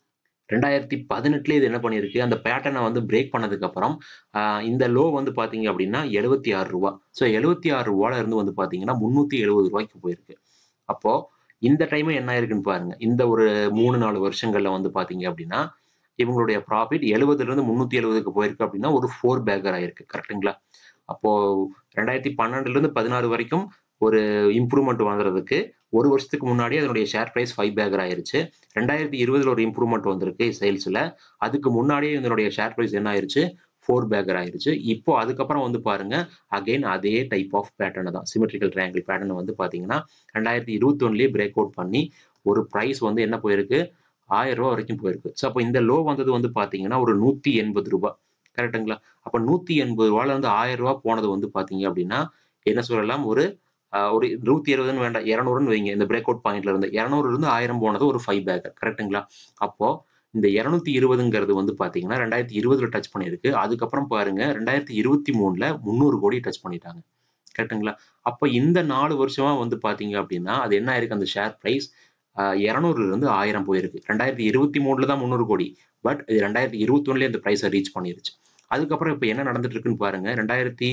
ரெண்டாயிரத்தி பதினெட்டுல இது என்ன பண்ணியிருக்கு, அந்த பேட்டர்னை வந்து பிரேக் பண்ணதுக்கப்புறம் இந்த லோ வந்து பார்த்தீங்க அப்படின்னா எழுபத்தி ஆறு ரூபா. ஸோ எழுபத்தி ஆறு ரூபால இருந்து வந்து பார்த்தீங்கன்னா முந்நூற்றி எழுபது ரூபாய்க்கு போயிருக்கு. அப்போ இந்த டைம் என்ன ஆயிருக்குன்னு பாருங்க. இந்த ஒரு மூணு நாலு வருஷங்கள்ல வந்து பார்த்தீங்க அப்படின்னா இவங்களுடைய ப்ராஃபிட் எழுபதுல இருந்து முந்நூற்றி எழுபதுக்கு போயிருக்கு அப்படின்னா ஒரு ஃபோர் பேக்கர் ஆயிருக்கு. கரெக்ட்டுங்களா? அப்போ ரெண்டாயிரத்தி பன்னிரெண்டுல இருந்து பதினாறு வரைக்கும் ஒரு இம்ப்ரூவ்மெண்ட் வந்ததுக்கு ஒரு வருஷத்துக்கு முன்னாடி அதனுடைய ஷேர் பிரைஸ் ஃபைவ் பேக்கர் ஆயிருச்சு. ரெண்டாயிரத்தி இருபதுல ஒரு இம்ப்ரூவ்மெண்ட் வந்திருக்கு சேல்ஸ்ல. அதுக்கு முன்னாடியே இதனுடைய ஷேர் பிரைஸ் என்ன ஆயிருச்சு, ஃபோர் பேக்கர் ஆயிருச்சு. இப்போ அதுக்கப்புறம் வந்து பாருங்க அகைன் அதே டைப் ஆஃப் பேட்டர்ன் தான், சிமெட்ரிக்கல் ட்ரையாங்கிள் பேட்டர்ன் வந்து பாத்தீங்கன்னா ரெண்டாயிரத்தி இருபத்தி ஒண்ணுலயே பிரேக் அவுட் பண்ணி ஒரு பிரைஸ் வந்து என்ன போயிருக்கு, ஆயிரம் ரூபாய் வரைக்கும் போயிருக்கு. ஸோ அப்போ இந்த லோ வந்தது வந்து பாத்தீங்கன்னா ஒரு நூத்தி எண்பது ரூபாய். கரெக்ட்டுங்களா? அப்ப நூத்தி எண்பது ரூபாயில இருந்து ஆயிரம் ரூபாய் போனது வந்து பாத்தீங்க அப்படின்னா என்ன சொல்லலாம், ஒரு ஒரு நூத்தி இருபதுன்னு வேண்டாம், இருநூறுன்னு வைங்க. இந்த பிரேக் அவுட் பாயிண்ட்ல இருந்து இருநூறுல இருந்து ஆயிரம் போனது ஒரு ஃபைவ் பேக்கர். கரெக்ட்டுங்களா? அப்போ இந்த இருநூத்தி இருபதுங்கிறது வந்து பாத்தீங்கன்னா ரெண்டாயிரத்தி இருபதுல டச் பண்ணிருக்கு. அதுக்கப்புறம் பாருங்க ரெண்டாயிரத்தி இருபத்தி மூணுல முந்நூறு கோடி டச் பண்ணிட்டாங்க. கரெக்ட்டுங்களா? அப்ப இந்த நாலு வருஷமா வந்து பாத்தீங்க அப்படின்னா அது என்ன ஆயிருக்கு, அந்த ஷேர் பிரைஸ் இருநூறுல இருந்து ஆயிரம் போயிருக்கு. ரெண்டாயிரத்தி இருபத்தி மூணுல தான் முந்நூறு கோடி. பட் இது ரெண்டாயிரத்தி இருபத்தி ஒண்ணுலயே இந்த பிரைஸை ரீச் பண்ணிருச்சு. அதுக்கப்புறம் இப்ப என்ன நடந்துட்டு இருக்குன்னு பாருங்க. ரெண்டாயிரத்தி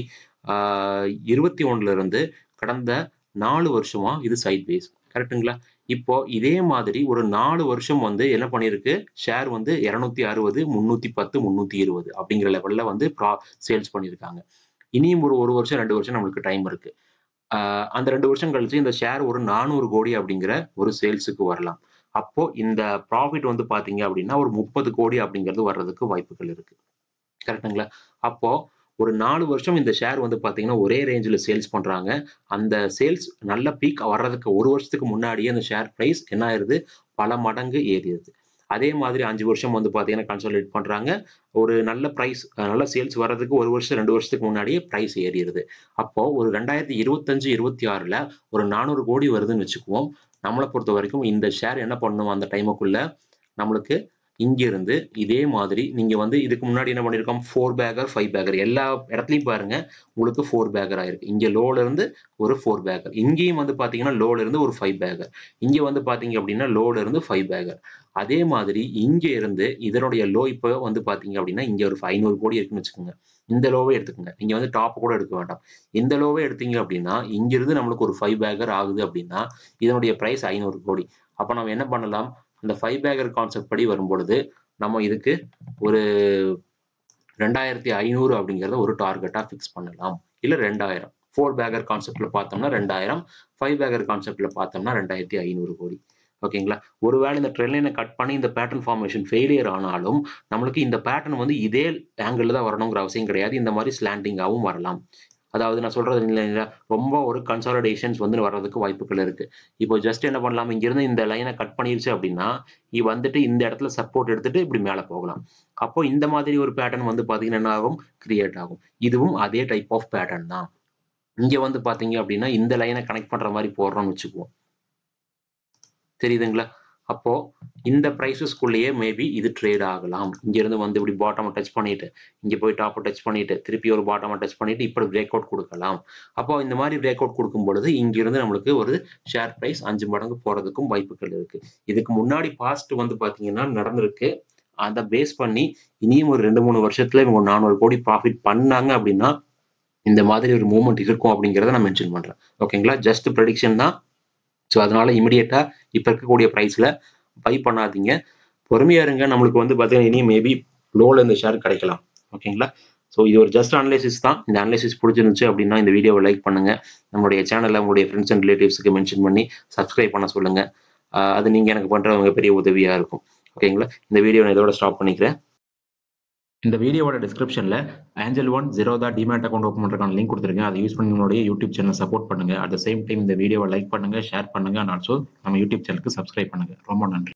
இருபத்தி ஒண்ணுல இருந்து கடந்த நாலு வருஷமா இது சைட் வேஸ். கரெக்ட்டுங்களா? இப்போ இதே மாதிரி ஒரு நாலு வருஷம் வந்து என்ன பண்ணிருக்கு, ஷேர் வந்து இருநூத்தி அறுபது, முன்னூத்தி பத்து, முன்னூத்தி இருபது அப்படிங்கிற லெவல்ல வந்து சேல்ஸ் பண்ணிருக்காங்க. இனியும் ஒரு ஒரு வருஷம் ரெண்டு வருஷம் நம்மளுக்கு டைம் இருக்கு. அந்த ரெண்டு வருஷம் கழிச்சு இந்த ஷேர் ஒரு நானூறு கோடி அப்படிங்கிற ஒரு சேல்ஸுக்கு வரலாம். அப்போ இந்த ப்ராஃபிட் வந்து பாத்தீங்க அப்படின்னா ஒரு முப்பது கோடி அப்படிங்கிறது வர்றதுக்கு வாய்ப்புகள் இருக்கு. கரெக்ட்டுங்களா? அப்போ ஒரு நாலு வருஷம் இந்த ஷேர் வந்து பாத்தீங்கன்னா ஒரே ரேஞ்சில சேல்ஸ் பண்றாங்க. அந்த சேல்ஸ் நல்ல பீக் வர்றதுக்கு ஒரு வருஷத்துக்கு முன்னாடியே அந்த ஷேர் பிரைஸ் என்ன ஆயிருது, பல மடங்கு ஏறிடுது. அதே மாதிரி அஞ்சு வருஷம் வந்து பாத்தீங்கன்னா கன்சாலிடேட் பண்றாங்க. ஒரு நல்ல பிரைஸ் நல்ல சேல்ஸ் வர்றதுக்கு ஒரு வருஷம் ரெண்டு வருஷத்துக்கு முன்னாடியே பிரைஸ் ஏறிடுது. அப்போ ஒரு ரெண்டாயிரத்தி இருபத்தஞ்சு இருபத்தி ஆறுல ஒரு நானூறு கோடி வருதுன்னு வச்சுக்குவோம். நம்மளை பொறுத்த வரைக்கும் இந்த ஷேர் என்ன பண்ணும் அந்த டைமுக்குள்ள, நம்மளுக்கு இங்க இருந்து இதே மாதிரி நீங்க வந்து இதுக்கு முன்னாடி என்ன பண்ணிருக்கோம், ஃபோர் பேக்கர் ஃபைவ் பேக்கர் எல்லா இடத்துலயும் பாருங்க உங்களுக்கு ஃபோர் பேக்கர் ஆயிருக்கு. இங்க லோல இருந்து ஒரு ஃபோர் பேக்கர், இங்கேயும் வந்து பாத்தீங்கன்னா லோல இருந்து ஒரு ஃபைவ் பேக்கர், இங்க வந்து பாத்தீங்க அப்படின்னா லோல இருந்து ஃபைவ் பேக்கர். அதே மாதிரி இங்க இருந்து இதனுடைய லோ இப்போ வந்து பாத்தீங்க அப்படின்னா இங்க ஒரு ஐநூறு கோடி இருக்குன்னு வச்சுக்கோங்க. இந்த லோவே எடுத்துக்கோங்க. நீங்க வந்து டாப் கூட எடுக்க வேண்டாம். இந்த லோவே எடுத்தீங்க அப்படின்னா இங்க இருந்து நம்மளுக்கு ஒரு ஃபைவ் பேக்கர் ஆகுது அப்படின்னா இதனுடைய பிரைஸ் ஐநூறு கோடி. அப்ப நம்ம என்ன பண்ணலாம், அந்த ஃபைவ் பேக்கர் கான்செப்ட் படி வரும்பொழுது நம்ம இதுக்கு ஒரு ரெண்டாயிரத்தி ஐநூறு அப்படிங்கிறத ஒரு டார்கெட்டா ஃபிக்ஸ் பண்ணலாம். இல்ல ரெண்டாயிரம். ஃபோர் பேக்கர் கான்செப்ட்ல பார்த்தோம்னா ரெண்டாயிரம், ஃபைவ் பேக்கர் கான்செப்ட்ல பார்த்தோம்னா ரெண்டாயிரத்தி ஐநூறு கோடி. ஓகேங்களா? ஒருவேளை இந்த ட்ரெண்ட் லைனை கட் பண்ணி இந்த பேட்டர்ன் ஃபார்மேஷன் ஃபெயிலியர் ஆனாலும் நம்மளுக்கு இந்த பேட்டர்ன் வந்து இதே ஆங்கிள் தான் வரணுங்கிற அவசியம் கிடையாது. இந்த மாதிரி ஸ்லாண்டிங்காவும் வரலாம். அதாவது நான் சொல்றது இல்லைங்களா, ரொம்ப ஒரு கன்சாலிடேஷன்ஸ் வந்து வர்றதுக்கு வாய்ப்புகள் இருக்கு. இப்போ ஜஸ்ட் என்ன பண்ணலாம், இங்க இருந்து இந்த லைனை கட் பண்ணிருச்சு அப்படின்னா இது வந்துட்டு இந்த இடத்துல சப்போர்ட் எடுத்துட்டு இப்படி மேல போகலாம். அப்போ இந்த மாதிரி ஒரு பேட்டர்ன் வந்து பாத்தீங்கன்னா என்ன ஆகும், கிரியேட் ஆகும். இதுவும் அதே டைப் ஆஃப் பேட்டர்ன் தான். இங்க வந்து பாத்தீங்க அப்படின்னா இந்த லைனை கனெக்ட் பண்ற மாதிரி போடுறோம்னு வச்சுக்குவோம். தெரியுதுங்களா? அப்போ இந்த பிரைசஸ்க்குள்ளேயே மேபி இது ட்ரேட் ஆகலாம். இங்க இருந்து வந்து இப்படி பாட்டம் டச் பண்ணிட்டு இங்க போய் டாப் டச் பண்ணிட்டு திருப்பி ஒரு பாட்டம் டச் பண்ணிட்டு இப்படி பிரேக் அவுட் கொடுக்கலாம். அப்போ இந்த மாதிரி பிரேக் அவுட் கொடுக்கும் பொழுது இங்க இருந்து நம்மளுக்கு ஒரு ஷேர் பிரைஸ் அஞ்சு மடங்கு போறதுக்கும் வாய்ப்புகள் இருக்கு. இதுக்கு முன்னாடி பாஸ்ட் வந்து பாத்தீங்கன்னா நடந்திருக்கு. அதை பேஸ் பண்ணி இனியும் ஒரு ரெண்டு மூணு வருஷத்துல இவங்க நானூறு கோடி ப்ராஃபிட் பண்ணாங்க அப்படின்னா இந்த மாதிரி ஒரு மூவ்மெண்ட் இருக்கும் அப்படிங்கிறத நான் மென்ஷன் பண்றேன். ஓகேங்களா? ஜஸ்ட் ப்ரெடிக்ஷன் தான். ஸோ அதனால இமிடியேட்டா இப்ப இருக்கக்கூடிய பிரைஸ்ல பை பண்ணாதீங்க. பொறுமையா இருங்க. நம்மளுக்கு வந்து பாத்தீங்கன்னா இனி மேபி லோல இந்த ஷேர் கிடைக்கலாம். ஓகேங்களா? ஸோ இது ஒரு ஜஸ்ட் அனலைசிஸ் தான். இந்த அனலைசிஸ் பிடிச்சிருந்துச்சு அப்படின்னா இந்த வீடியோவை லைக் பண்ணுங்க. நம்மளுடைய சேனல்ல உங்களுடைய ஃப்ரெண்ட்ஸ் அண்ட் ரிலேட்டிவ்ஸ்க்கு மென்ஷன் பண்ணி சப்ஸ்கிரைப் பண்ண சொல்லுங்க. அது நீங்க எனக்கு பண்ற மிகப்பெரிய உதவியா இருக்கும். ஓகேங்களா? இந்த வீடியோ நான் இதோட ஸ்டாப் பண்ணிக்கிறேன். இந்த வீடியோவோட டிஸ்கிரிப்ஷன்ல Angel One Zerodha demat account open பண்றதுக்கான லிங்க் கொடுத்துருக்கேன். அதை யூஸ் பண்ணி உங்களுடைய யூடியூப் சேனல் சப்போர்ட் பண்ணுங்க. அட் த சேம் டைம் இந்த வீடியோவை லைக் பண்ணுங்க, ஷேர் பண்ணுங்க, அண்ட் ஆல்சோ நம்ம யூடியூப் சேனலுக்கு சப்ஸ்கிரைப் பண்ணுங்க. ரொம்ப நன்றி.